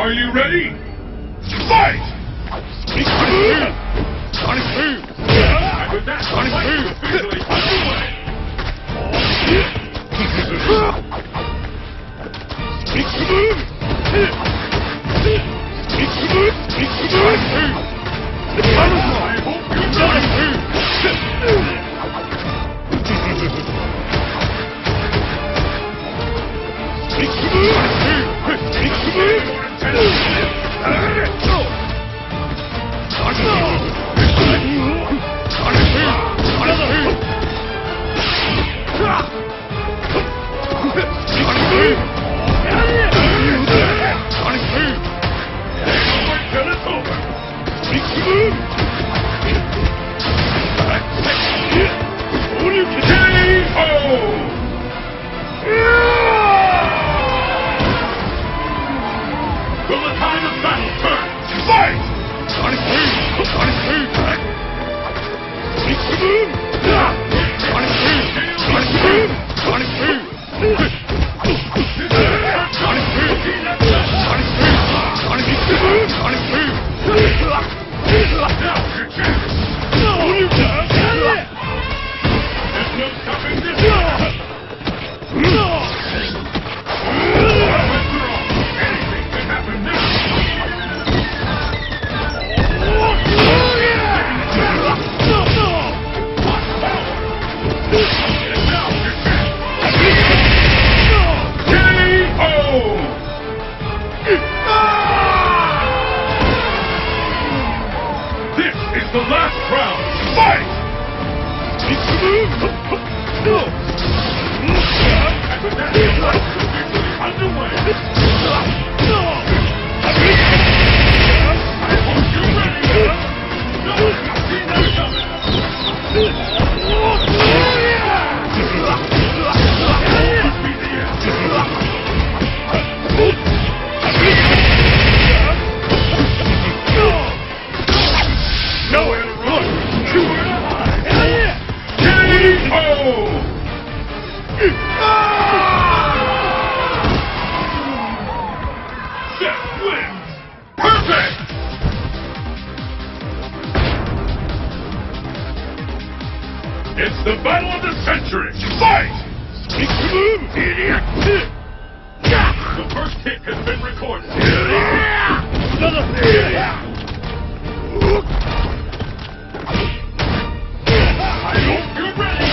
Are you ready? Fight! Sonic Boom! And with that, Sonic fight Boom! is officially underway! Sonic Boom! Sonic Boom! Sonic Boom! I hope you're Sonic ready! Boom! Sonic Boom! Sonic Boom! It's the battle of the century! Fight! The first hit has been recorded. I hope you're ready!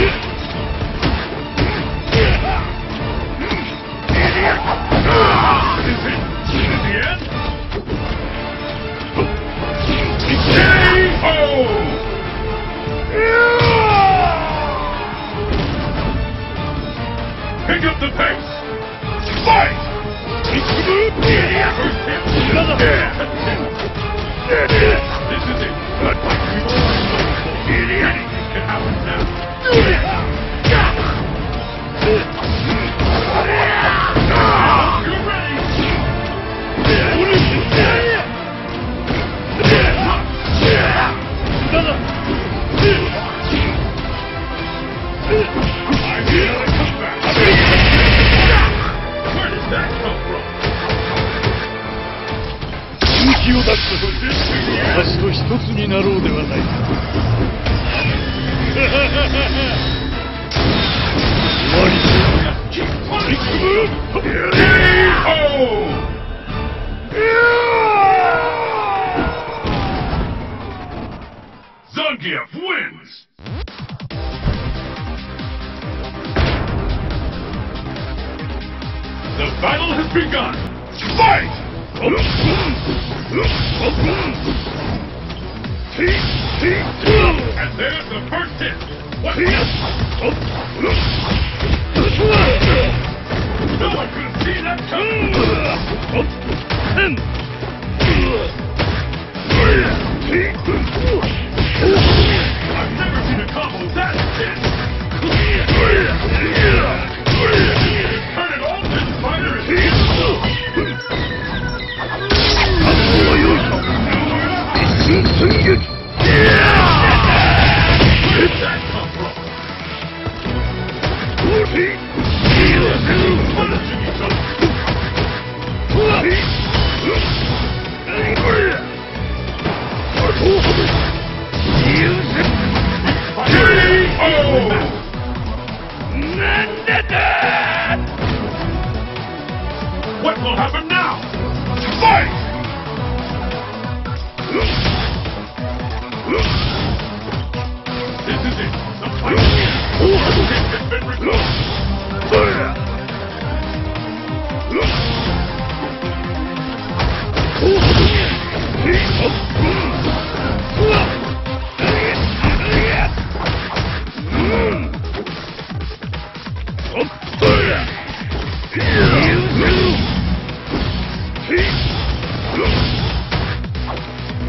Is it the end? K.O. Pick up the pace! Fight! First hit! This is it! Anything can happen now! You're ready! I feel a comeback! Where does that come from? 勇気を出すことで私と一つになろうではないか。終わりだ。 Zangief wins! The battle has begun! Fight! And there's the first hit! What? No one could have seen that coming! I've never seen a combo that intense! Turn it all this fighter is where did that come from? What a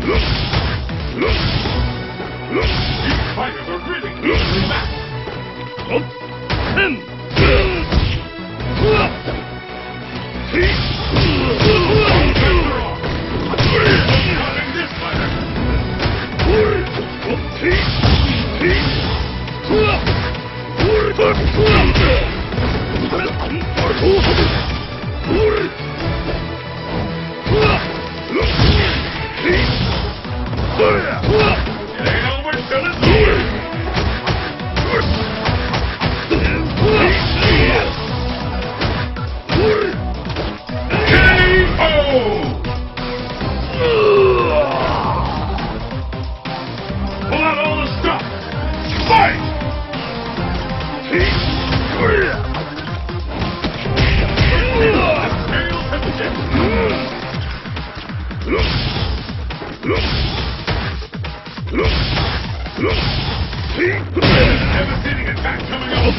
These fighters are really evenly matched. Counting this fighter. It ain't over till it's over. K.O. Pull out all the stuff. Fight! Devastating attack coming up.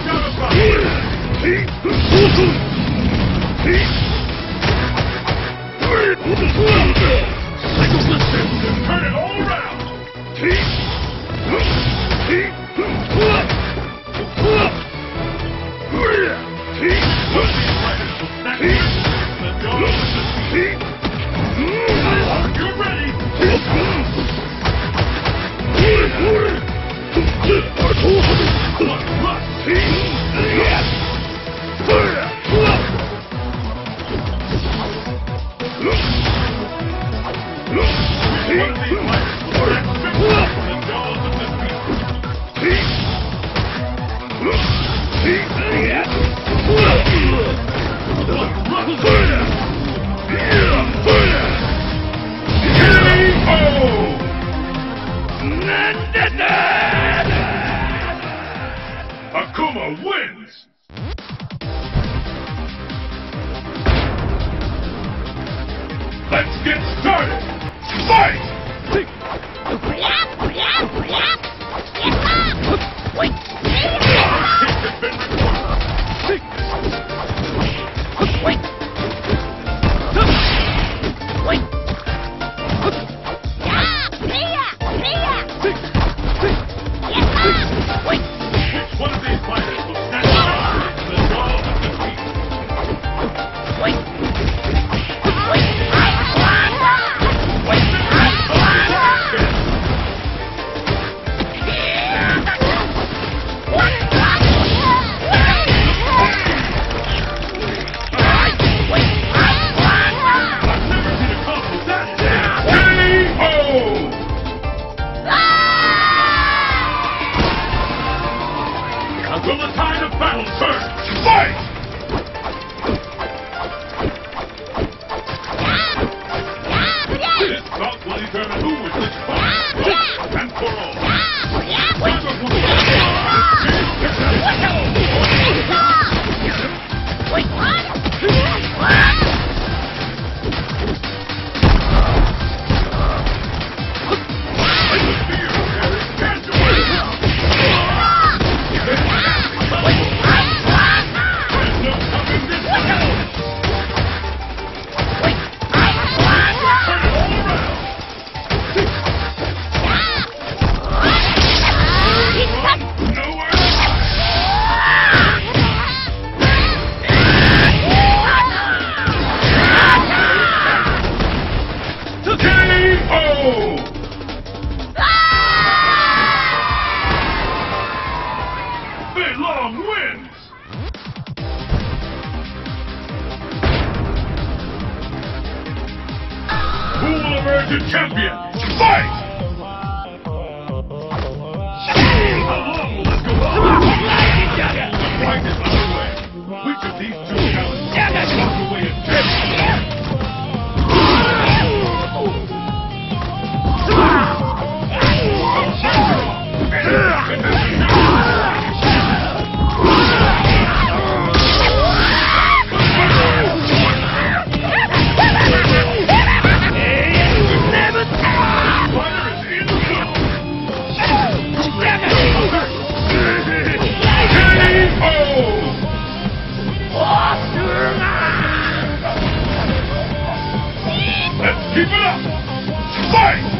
Turn it all around. You're ready. Akuma wins! Let's get started! Fight! One of these fighters will stand up to the jaw of defeat. I've never seen a combo that K.O. Will the tide of battle turn? Fight! This bout will determine who is the strongest once and for all. Long wins! Who will emerge a champion? Fight! How long will this go on? The fight is underway. Which of these two challengers will walk away a champion? Let's keep it up! Fight!